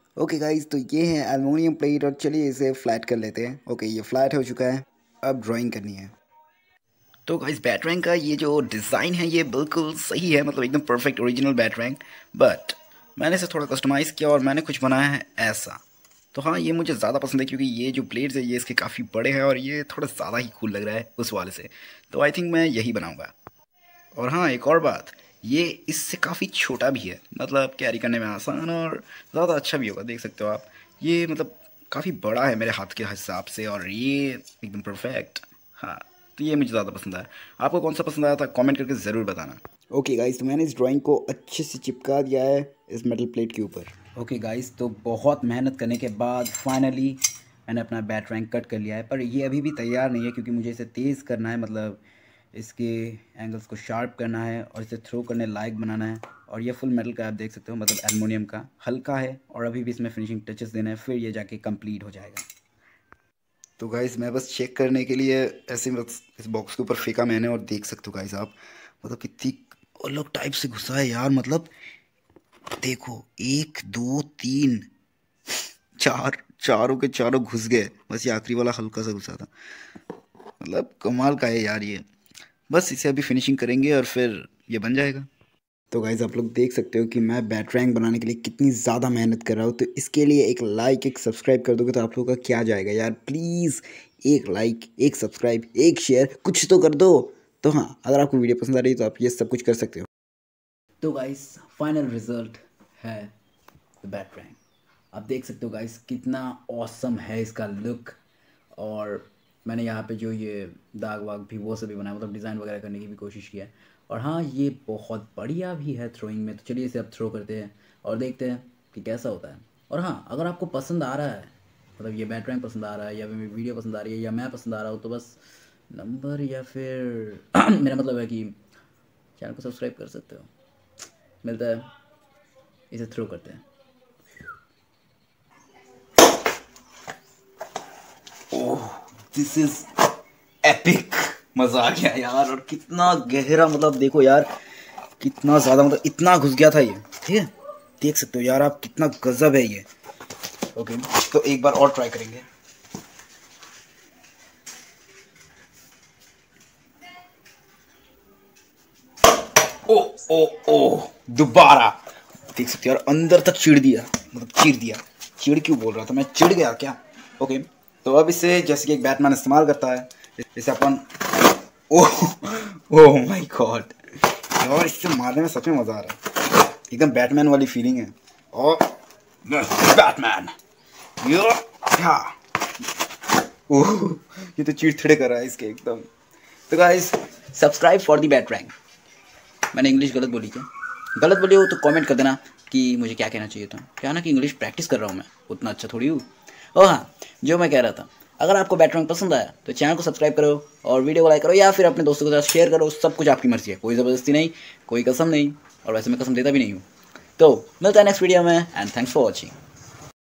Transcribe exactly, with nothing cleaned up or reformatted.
Okay guys, तो ये है एल्युमिनियम प्लेट और चलिए इसे फ्लैट कर लेते हैं। ओके, ये फ्लैट हो चुका है, अब ड्राइंग करनी है। तो गाइस, बैटरैंक का ये जो डिज़ाइन है ये बिल्कुल सही है, मतलब एकदम परफेक्ट ओरिजिनल बैटरैंक। बट मैंने इसे थोड़ा कस्टमाइज़ किया और मैंने कुछ बनाया है ऐसा। तो हाँ, ये मुझे ज़्यादा पसंद है क्योंकि ये जो प्लेट्स है ये इसके काफ़ी बड़े हैं और ये थोड़ा ज़्यादा ही कूल लग रहा है उस वाले से। तो आई थिंक मैं यही बनाऊँगा। और हाँ, एक और बात, ये इससे काफ़ी छोटा भी है, मतलब कैरी करने में आसान और ज़्यादा अच्छा भी होगा। देख सकते हो आप, ये मतलब काफ़ी बड़ा है मेरे हाथ के हिसाब से और ये एकदम परफेक्ट। हाँ, तो ये मुझे ज़्यादा पसंद आया। आपको कौन सा पसंद आया था कमेंट करके ज़रूर बताना। ओके गाइस, तो मैंने इस ड्राइंग को अच्छे से चिपका दिया है इस मेटल प्लेट के ऊपर। ओके गाइस, तो बहुत मेहनत करने के बाद फाइनली मैंने अपना बैटरैंक कट कर लिया है, पर ये अभी भी तैयार नहीं है क्योंकि मुझे इसे तेज़ करना है, मतलब इसके एंगल्स को शार्प करना है और इसे थ्रो करने लायक बनाना है। और ये फुल मेटल का आप देख सकते हो, मतलब एल्युमिनियम का हल्का है और अभी भी इसमें फिनिशिंग टचेस देना है, फिर ये जाके कंप्लीट हो जाएगा। तो गाइस, मैं बस चेक करने के लिए ऐसे बस इस बॉक्स के ऊपर फेंका मैंने और देख सकते हो गाइस आप, मतलब कितनी अलग टाइप से घुसा है यार। मतलब देखो, एक दो तीन चार, चारों के चारों घुस गए, बस ये आखिरी वाला हल्का सा घुसा था। मतलब कमाल का है यार ये। बस इसे अभी फिनिशिंग करेंगे और फिर ये बन जाएगा। तो गाइज़, आप लोग देख सकते हो कि मैं बैटरैंक बनाने के लिए कितनी ज़्यादा मेहनत कर रहा हूँ। तो इसके लिए एक लाइक, एक सब्सक्राइब कर दोगे तो आप लोगों का क्या जाएगा यार। प्लीज़ एक लाइक, एक सब्सक्राइब, एक शेयर, कुछ तो कर दो। तो हाँ, अगर आपको वीडियो पसंद आ रही है तो आप ये सब कुछ कर सकते हो। तो गाइस, फाइनल रिजल्ट है द बैटरैंक। आप देख सकते हो गाइस कितना ऑसम है इसका लुक। और मैंने यहाँ पे जो ये दाग वाग भी वो सब भी बनाया, मतलब डिज़ाइन वगैरह करने की भी कोशिश किया है। और हाँ, ये बहुत बढ़िया भी है थ्रोइंग में। तो चलिए इसे अब थ्रो करते हैं और देखते हैं कि कैसा होता है। और हाँ, अगर आपको पसंद आ रहा है, मतलब ये बैटरैंक पसंद आ रहा है या मेरी वीडियो पसंद आ रही है या मैं पसंद आ रहा हूँ, तो बस नंबर या फिर मेरा मतलब है कि चैनल को सब्सक्राइब कर सकते हो। मिलता है, इसे थ्रो करते हैं। Oh, this is epic. मजा आ गया यार। और कितना गहरा, मतलब देखो यार कितना ज़्यादा, मतलब इतना घुस गया था ये। ठीक है, देख सकते हो यार आप कितना गजब है ये। ओके, तो एक बार और ट्राई करेंगे। ओ ओ ओ दोबारा देख सकते हो यार, अंदर तक चिड़ दिया, मतलब चीर दिया। चिड़ क्यों बोल रहा था मैं, चिड़ गया क्या। ओके, तो अब इसे जैसे कि एक बैटमैन इस्तेमाल करता है, इसे अपन ओह ओह माय गॉड यार, इससे मारने में सच में मज़ा आ रहा है। एकदम बैटमैन वाली फीलिंग है। और बैटमैन ये क्या, ओह ये तो चिड़चिड़े कर रहा है इसके एकदम। तो guys, subscribe for the batrank. मैंने इंग्लिश गलत बोली क्या? गलत बोली हो तो कमेंट कर देना कि मुझे क्या कहना चाहिए था। क्या ना कि इंग्लिश प्रैक्टिस कर रहा हूँ मैं, उतना अच्छा थोड़ी हूँ। और हाँ, जो मैं कह रहा था, अगर आपको बैटरैंक पसंद आया तो चैनल को सब्सक्राइब करो और वीडियो को लाइक करो या फिर अपने दोस्तों के साथ शेयर करो। सब कुछ आपकी मर्जी है, कोई ज़बरदस्ती नहीं, कोई कसम नहीं, और वैसे मैं कसम देता भी नहीं हूँ। तो मिलता है नेक्स्ट वीडियो में, एंड थैंक्स फॉर वॉचिंग।